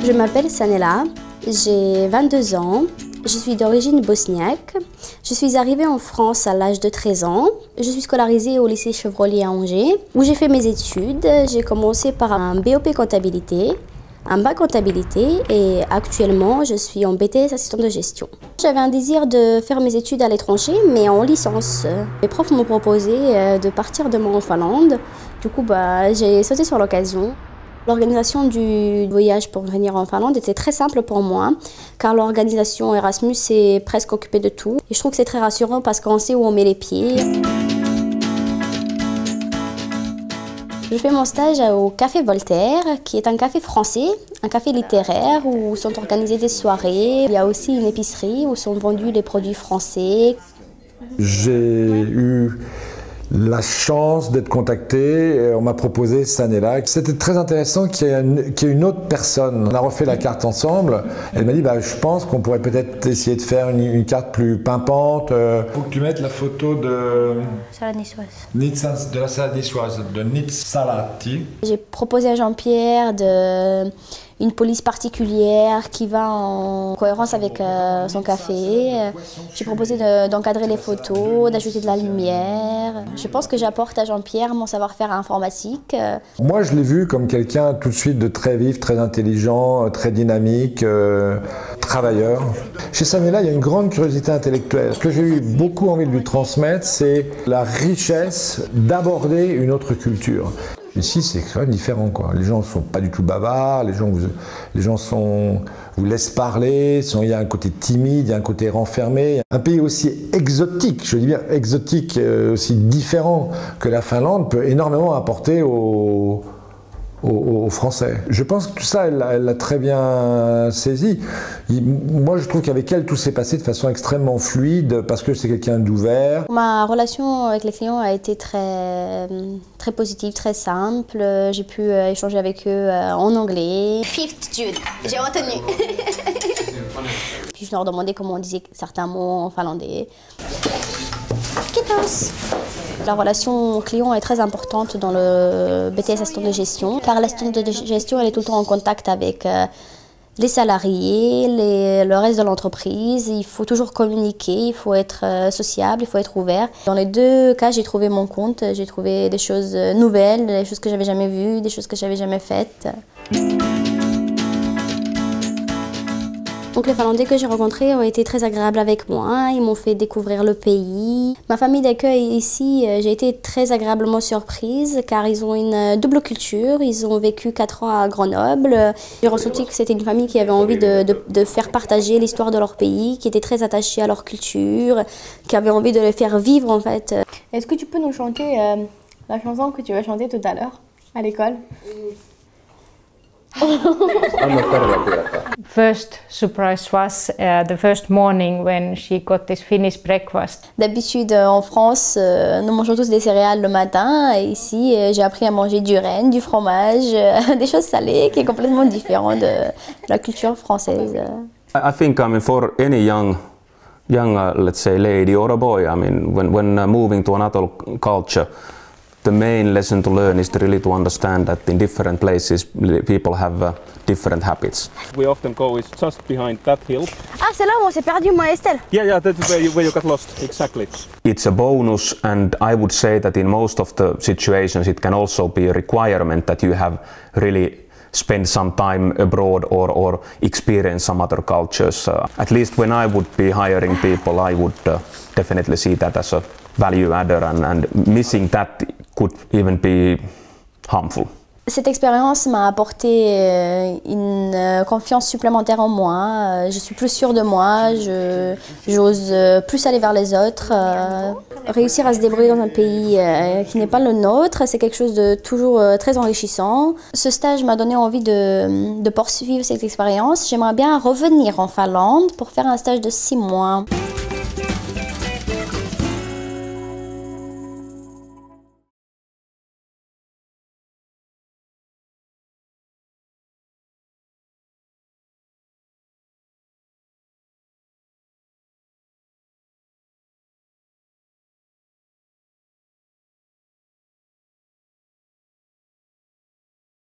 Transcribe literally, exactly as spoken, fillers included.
Je m'appelle Sanela, j'ai vingt-deux ans, je suis d'origine bosniaque. Je suis arrivée en France à l'âge de treize ans. Je suis scolarisée au lycée Chevrollier à Angers, où j'ai fait mes études. J'ai commencé par un B O P comptabilité, un bac comptabilité et actuellement je suis en B T S assistant de gestion. J'avais un désir de faire mes études à l'étranger, mais en licence. Les profs m'ont proposé de partir de moi en Finlande. Du coup, bah, j'ai sauté sur l'occasion. L'organisation du voyage pour venir en Finlande était très simple pour moi, car l'organisation Erasmus est presque occupée de tout. Et je trouve que c'est très rassurant parce qu'on sait où on met les pieds. Je fais mon stage au Café Voltaire, qui est un café français, un café littéraire où sont organisées des soirées. Il y a aussi une épicerie où sont vendus les produits français. J'ai eu la chance d'être contacté, on m'a proposé Sanela. C'était très intéressant qu'il y ait une, qu'il y ait une autre personne. On a refait la carte ensemble. Elle m'a dit, bah, je pense qu'on pourrait peut-être essayer de faire une, une carte plus pimpante. Il faut que tu mettes la photo de, Salade niçoise. de la salade niçoise, de Nitz Salati. J'ai proposé à Jean-Pierre de... une police particulière qui va en cohérence avec euh, son café. J'ai proposé d'encadrer les photos, d'ajouter de la lumière. Je pense que j'apporte à Jean-Pierre mon savoir-faire informatique. Moi, je l'ai vu comme quelqu'un tout de suite de très vif, très intelligent, très dynamique, euh, travailleur. Chez Sanela, il y a une grande curiosité intellectuelle. Ce que j'ai eu beaucoup envie de lui transmettre, c'est la richesse d'aborder une autre culture. Ici, c'est quand même différent, quoi. Les gens ne sont pas du tout bavards, les gens, vous, les gens sont, vous laissent parler, sont, il y a un côté timide, il y a un côté renfermé. Un pays aussi exotique, je dis bien exotique, euh, aussi différent que la Finlande, peut énormément apporter aux, aux, aux Français. Je pense que tout ça, elle l'a très bien saisi. Il, moi, je trouve qu'avec elle, tout s'est passé de façon extrêmement fluide, parce que c'est quelqu'un d'ouvert. Ma relation avec les clients a été très, très positive, très simple. J'ai pu échanger avec eux en anglais. Fifth Jude, j'ai retenu. Puis je leur demandais comment on disait certains mots en finlandais. Kiitos. La relation client est très importante dans le B T S assistant de gestion, car l'assistant de gestion elle est tout le temps en contact avec euh, les salariés, les, le reste de l'entreprise. Il faut toujours communiquer, il faut être euh, sociable, il faut être ouvert. Dans les deux cas, j'ai trouvé mon compte, j'ai trouvé des choses nouvelles, des choses que j'avais jamais vues, des choses que j'avais jamais faites. Donc les Finlandais que j'ai rencontrés ont été très agréables avec moi, ils m'ont fait découvrir le pays. Ma famille d'accueil ici, j'ai été très agréablement surprise car ils ont une double culture, ils ont vécu quatre ans à Grenoble. J'ai ressenti que c'était une famille qui avait envie de, de, de faire partager l'histoire de leur pays, qui était très attachée à leur culture, qui avait envie de les faire vivre en fait. Est-ce que tu peux nous chanter euh, la chanson que tu vas chanter tout à l'heure à l'école? First surprise was uh, the first morning when she got this Finnish breakfast. D'habitude en France, euh, nous mangeons tous des céréales le matin. Et ici, euh, j'ai appris à manger du renne, du fromage, euh, des choses salées, qui est complètement différent de, de la culture française. I think, I mean, for any young, young, uh, let's say, lady or a boy, I mean, when when uh, moving to another culture. The main lesson to learn is to really to understand that in different places people have uh, different habits. We often go is just behind that hill. Ah, c'est là où on s'est perdu, moi et Estelle. Yeah, yeah, that's where you, where you got lost, exactly. It's a bonus, and I would say that in most of the situations it can also be a requirement that you have really spend some time abroad or, or experience some other cultures. Uh, at least when I would be hiring people, I would uh, definitely see that as a value adder, and, and missing that could even be harmful. Cette expérience m'a apporté une confiance supplémentaire en moi. Je suis plus sûre de moi, j'ose plus aller vers les autres. Réussir à se débrouiller dans un pays qui n'est pas le nôtre, c'est quelque chose de toujours très enrichissant. Ce stage m'a donné envie de, de poursuivre cette expérience. J'aimerais bien revenir en Finlande pour faire un stage de six mois.